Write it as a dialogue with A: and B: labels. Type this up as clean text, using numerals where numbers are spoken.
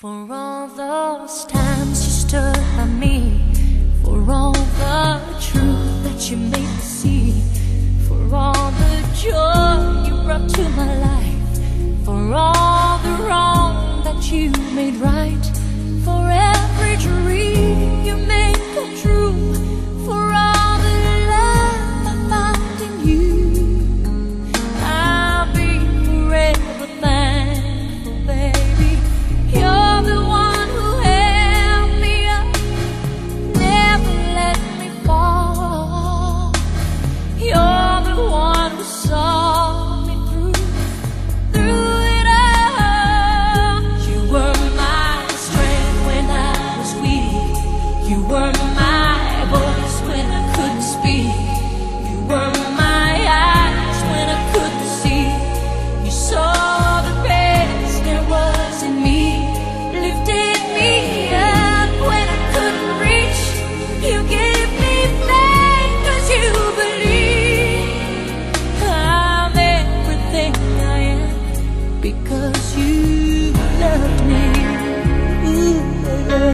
A: For all those times you stood by me, for all the truth that you made me see, for all the joy you brought to my life, for all the wrong that you made right, for every dream you made come true, for all the love I found in you, I'll be forever thankful, baby. You're the one who held me up, never let me fall. You're the one who saw me through it all. You were my strength when I was weak. You were my voice when I couldn't speak. You were my eyes when I couldn't see. You saw the best there was in me, lifted me up when I couldn't reach. You gave me faith 'cause you believe I'm everything I am because you loved me.